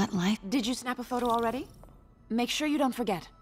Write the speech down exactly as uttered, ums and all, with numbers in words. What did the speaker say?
that life? Did you snap a photo already? Make sure you don't forget.